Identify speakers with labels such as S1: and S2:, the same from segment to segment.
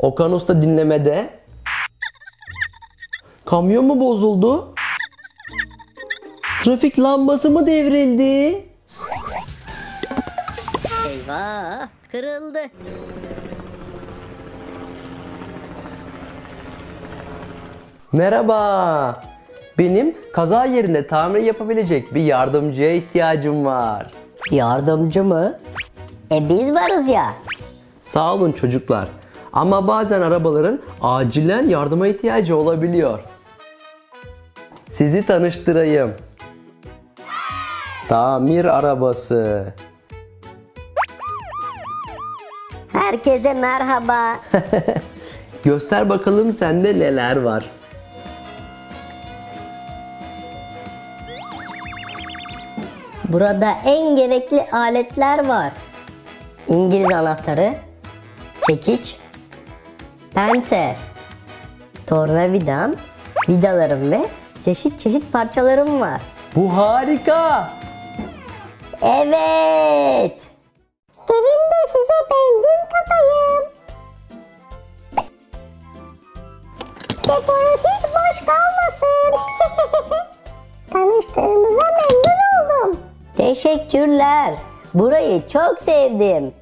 S1: Okan Usta dinlemede. Kamyon mu bozuldu? Trafik lambası mı devrildi?
S2: Eyvah, kırıldı.
S1: Merhaba. Benim kaza yerinde tamir yapabilecek bir yardımcıya ihtiyacım var.
S2: Yardımcı mı? Biz varız ya.
S1: Sağ olun çocuklar. Ama bazen arabaların acilen yardıma ihtiyacı olabiliyor. Sizi tanıştırayım. Tamir arabası.
S2: Herkese merhaba.
S1: Göster bakalım sende neler var.
S2: Burada en gerekli aletler var. İngiliz anahtarı, çekiç, pense, tornavidam, vidalarım ve çeşit çeşit parçalarım var.
S1: Bu harika.
S2: Evet. Gelin de size benzin katayım. Deposu hiç boş kalmasın. Tanıştığımıza memnun oldum. Teşekkürler. Burayı çok sevdim.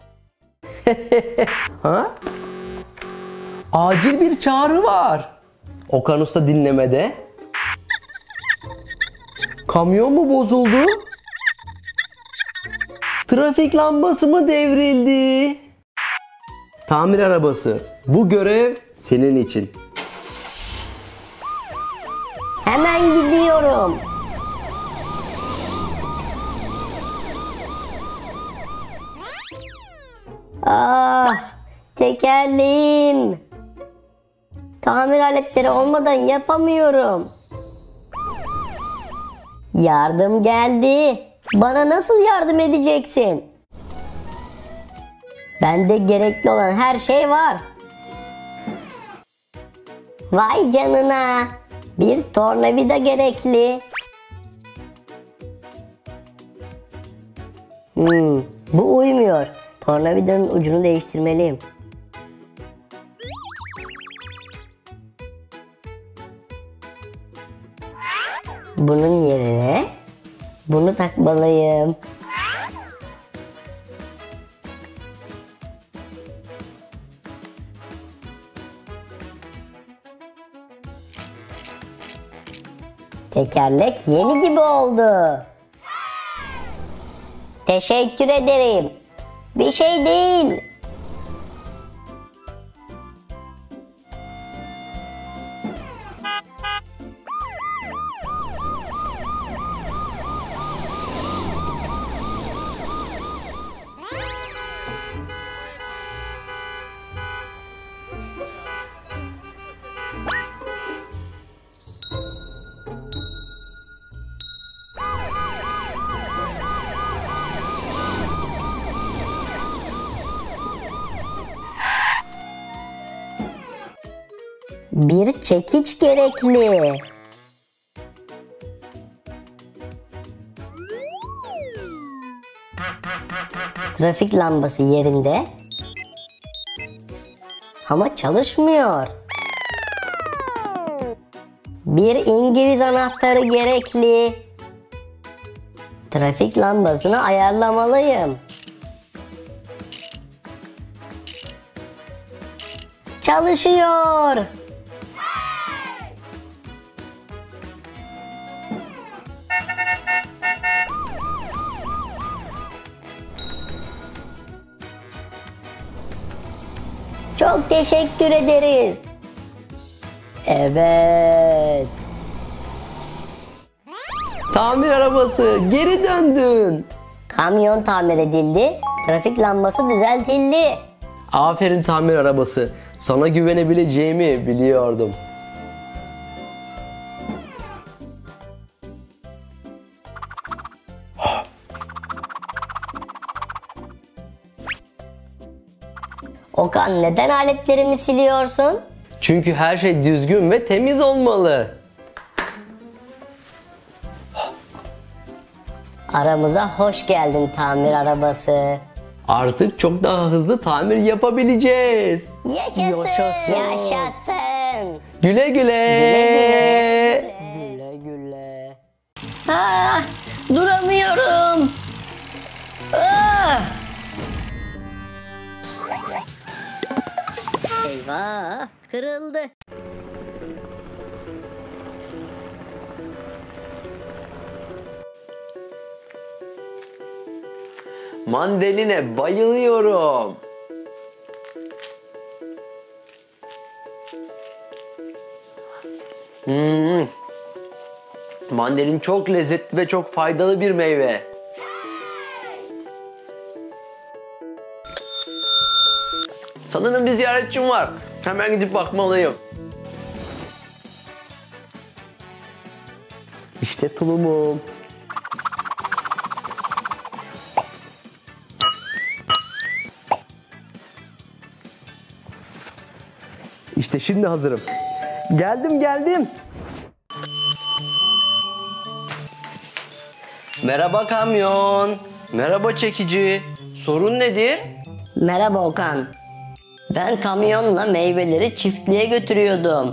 S1: Ha? Acil bir çağrı var. Okan Usta dinlemede. Kamyon mu bozuldu? Trafik lambası mı devrildi? Tamir arabası. Bu görev senin için.
S2: Hemen gidiyorum. Ah, tekerleğim. Tamir aletleri olmadan yapamıyorum. Yardım geldi. Bana nasıl yardım edeceksin? Bende gerekli olan her şey var. Vay canına. Bir tornavida gerekli. Bu uymuyor. Tornavidanın ucunu değiştirmeliyim. Bunun yerine bunu takmalıyım. Tekerlek yeni gibi oldu. Teşekkür ederim. Bir şey değil. Bir çekiç gerekli. Trafik lambası yerinde. Ama çalışmıyor. Bir İngiliz anahtarı gerekli. Trafik lambasını ayarlamalıyım. Çalışıyor. Çok teşekkür ederiz. Evet.
S1: Tamir arabası, geri döndün.
S2: Kamyon tamir edildi. Trafik lambası düzeltildi.
S1: Aferin tamir arabası. Sana güvenebileceğimi biliyordum.
S2: Okan, neden aletlerimi siliyorsun?
S1: Çünkü her şey düzgün ve temiz olmalı.
S2: Aramıza hoş geldin tamir arabası.
S1: Artık çok daha hızlı tamir yapabileceğiz.
S2: Yaşasın.
S1: Yaşasın.
S2: Yaşasın.
S1: Güle güle.
S2: Güle güle. Ah, duramıyorum. Ah. Eyvah, kırıldı.
S1: Mandaline bayılıyorum. Mandalin çok lezzetli ve çok faydalı bir meyve. Sanırım bir ziyaretçim var. Hemen gidip bakmalıyım. İşte tulumum. İşte şimdi hazırım. Geldim. Merhaba kamyon. Merhaba çekici. Sorun nedir?
S2: Merhaba Okan. Ben kamyonla meyveleri çiftliğe götürüyordum.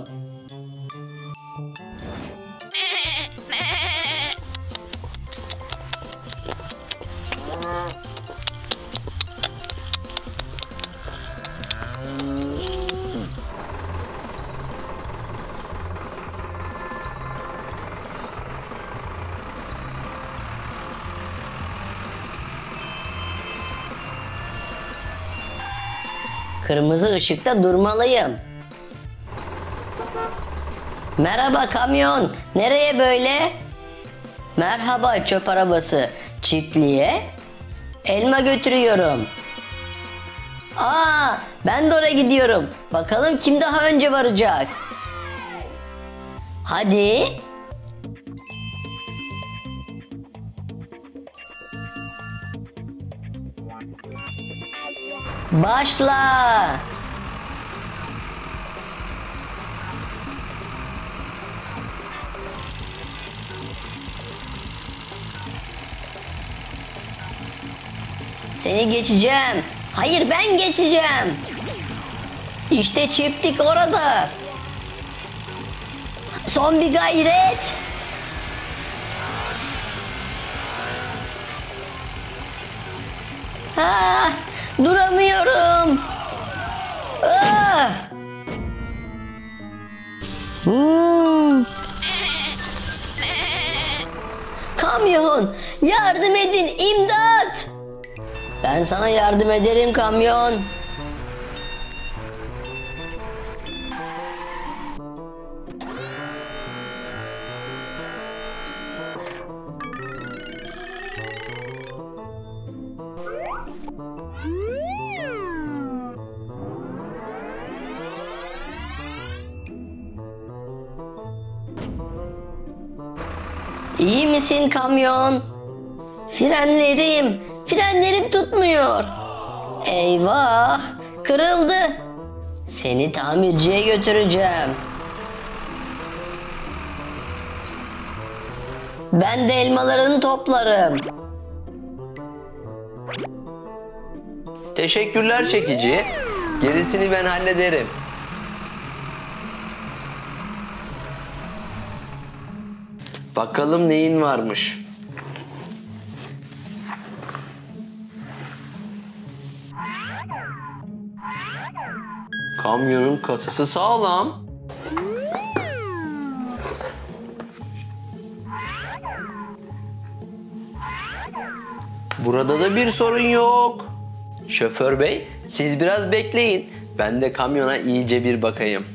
S2: Kırmızı ışıkta durmalıyım. Merhaba kamyon. Nereye böyle? Merhaba çöp arabası. Çiftliğe elma götürüyorum. Aa, ben de oraya gidiyorum. Bakalım kim daha önce varacak. Hadi. Başla. Seni geçeceğim. Hayır, ben geçeceğim. İşte çiftlik orada. Son bir gayret. Ah, duramıyorum. Ah. Kamyon, yardım edin, imdat. Ben sana yardım ederim kamyon. İyi misin kamyon? Frenlerim tutmuyor. Eyvah, kırıldı. Seni tamirciye götüreceğim. Ben de elmalarını toplarım.
S1: Teşekkürler çekici. Gerisini ben hallederim. Bakalım neyin varmış. Kamyonun kasası sağlam. Burada da bir sorun yok. Şoför bey, siz biraz bekleyin. Ben de kamyona iyice bir bakayım.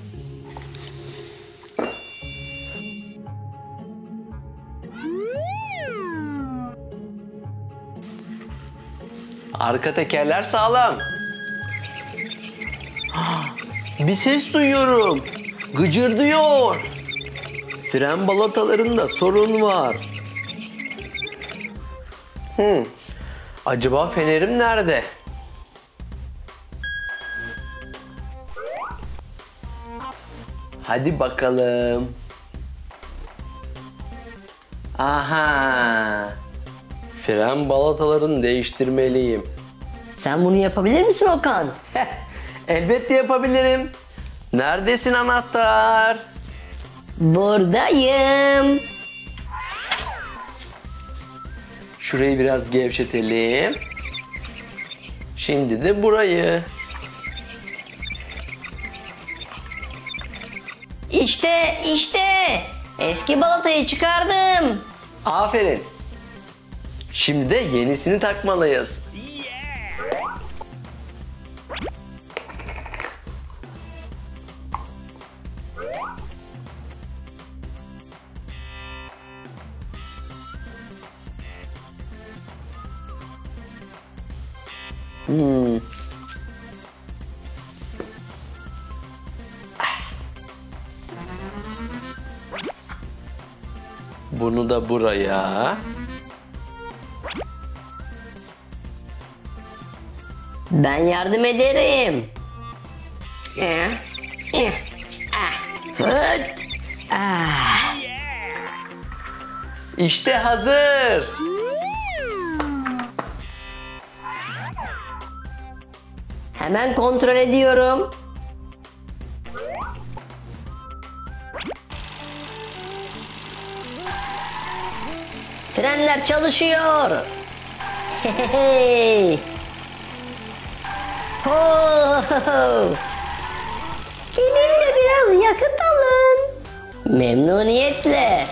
S1: Arka tekerler sağlam. Bir ses duyuyorum. Gıcırdıyor. Fren balatalarında sorun var. Acaba fenerim nerede? Hadi bakalım. Aha. Fren balatalarını değiştirmeliyim.
S2: Sen bunu yapabilir misin Okan?
S1: Elbette yapabilirim. Neredesin anahtar?
S2: Buradayım.
S1: Şurayı biraz gevşetelim. Şimdi de burayı.
S2: İşte eski balatayı çıkardım.
S1: Aferin. Şimdi de yenisini takmalıyız. Bunu da buraya.
S2: Ben yardım ederim.
S1: İşte hazır.
S2: Hemen kontrol ediyorum. Frenler çalışıyor. Hey. Ho. Kiminle biraz yakıt alın. Memnuniyetle.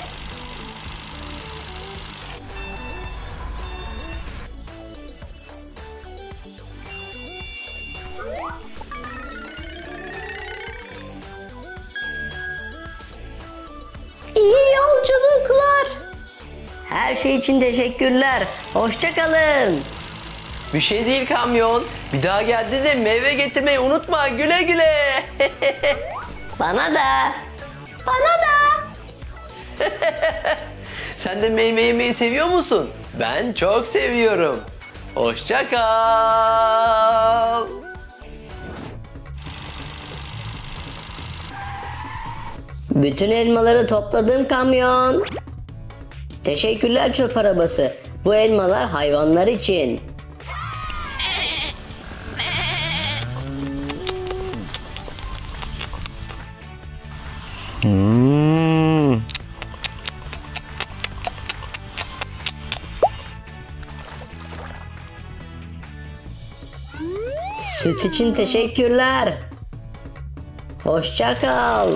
S2: İyi yolculuklar. Her şey için teşekkürler. Hoşça kalın.
S1: Bir şey değil kamyon. Bir daha geldiğinde meyve getirmeyi unutma. Güle güle.
S2: Bana da. Bana da.
S1: Sen de meyve yemeyi seviyor musun? Ben çok seviyorum. Hoşça kal.
S2: Bütün elmaları topladım kamyon. Teşekkürler çöp arabası. Bu elmalar hayvanlar için. Süt için teşekkürler. Hoşça kal.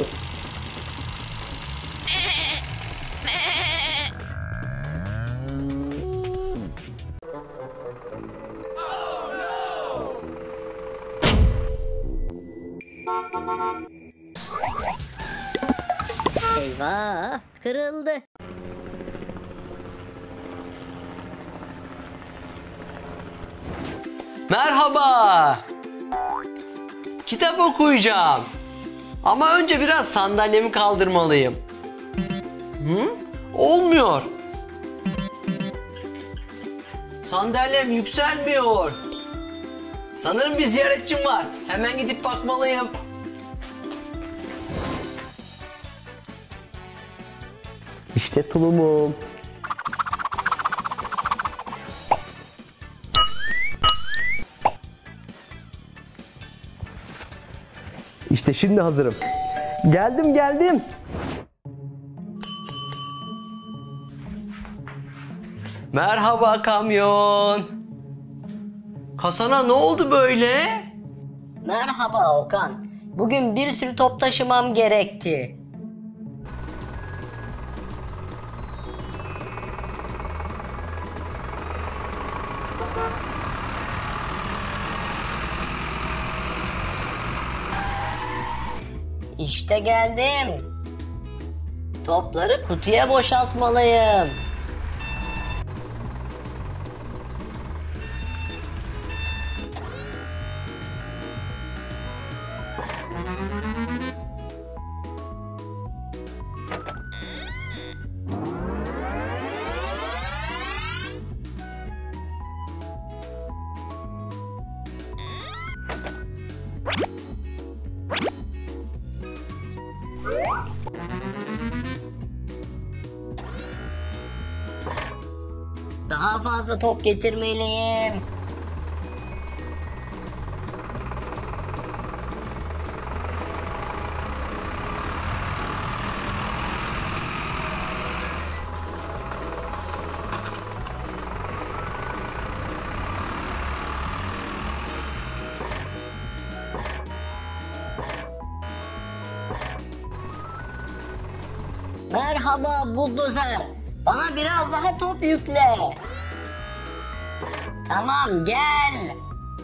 S2: Eyvah, kırıldı.
S1: Merhaba. Kitap okuyacağım. Ama önce biraz sandalyemi kaldırmalıyım. Olmuyor. Sandalyem yükselmiyor. Sanırım bir ziyaretçim var. Hemen gidip bakmalıyım. İşte tulumum. İşte şimdi hazırım. Geldim. Merhaba kamyon. Kasana ne oldu böyle?
S2: Merhaba Okan. Bugün bir sürü top taşımam gerekti. İşte geldim. Topları kutuya boşaltmalıyım. Daha fazla top getirmeliyim. Merhaba buldozer. Bana biraz daha top yükle. Tamam, gel.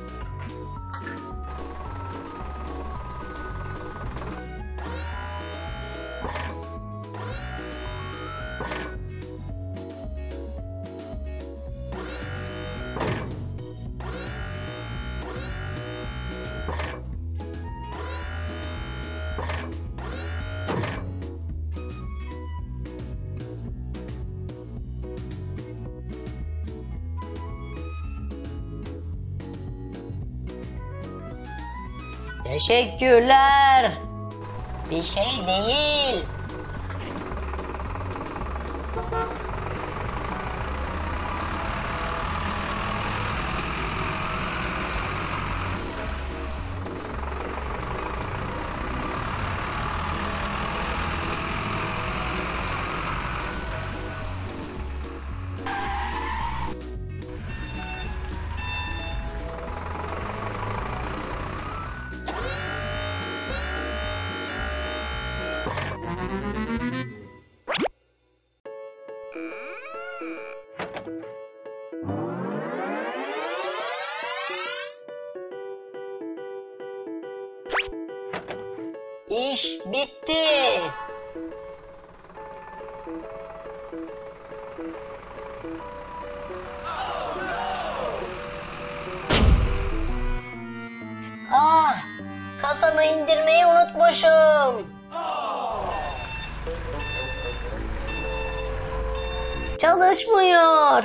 S2: Teşekkürler. Bir şey değil. İş bitti. Ah, kasamı indirmeyi unutmuşum. Çalışmıyor.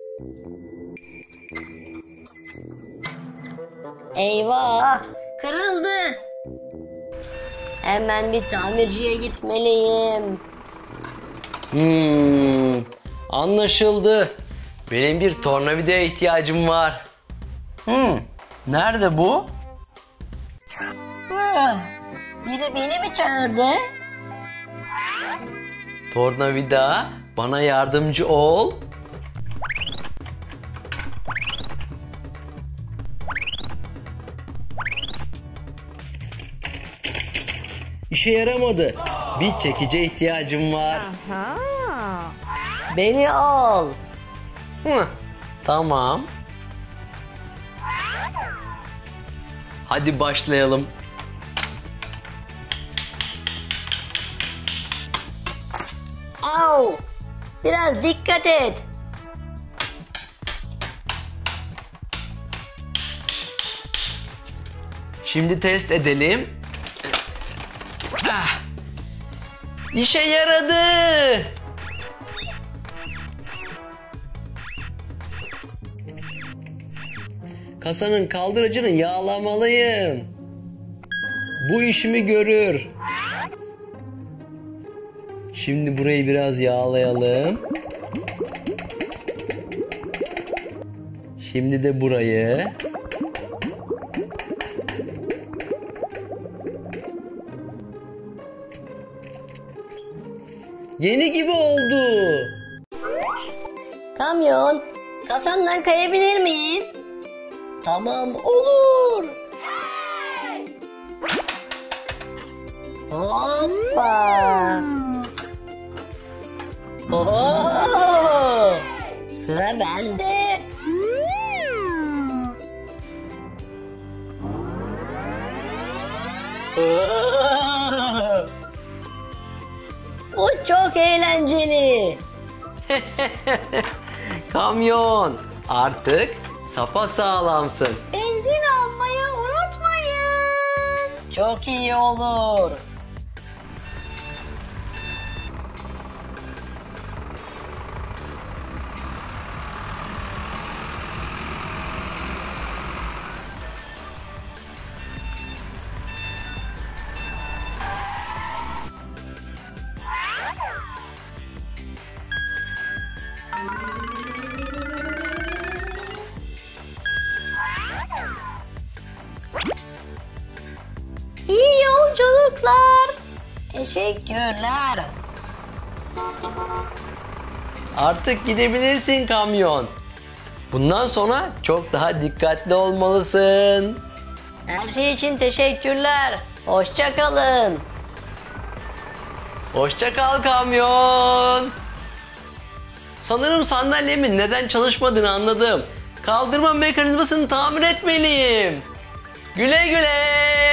S2: Eyvah, kırıldı. Hemen bir tamirciye gitmeliyim.
S1: Anlaşıldı. Benim bir tornavidaya ihtiyacım var. Nerede bu?
S2: Biri beni mi çağırdı?
S1: Tornavida, bana yardımcı ol. İşe yaramadı. Bir çekice ihtiyacım var.
S2: Beni al.
S1: Tamam. Hadi başlayalım.
S2: Au! Biraz dikkat et.
S1: Şimdi test edelim. İşe yaradı. Kasanın kaldırıcını yağlamalıyım. Bu işimi görür. Şimdi burayı biraz yağlayalım. Şimdi de burayı. Yeni gibi oldu.
S2: Kamyon, kasamdan kayabilir miyiz? Tamam, olur. Hoppa. Oo, sıra bende. Bu çok eğlenceli.
S1: Kamyon, artık sapasağlamsın.
S2: Benzin almayı unutmayın. Çok iyi olur. İyi yolculuklar. Teşekkürler.
S1: Artık gidebilirsin kamyon. Bundan sonra çok daha dikkatli olmalısın.
S2: Her şey için teşekkürler. Hoşça kalın.
S1: Hoşça kal kamyon. Sanırım sandalyemin neden çalışmadığını anladım. Kaldırma mekanizmasını tamir etmeliyim. Güle güle.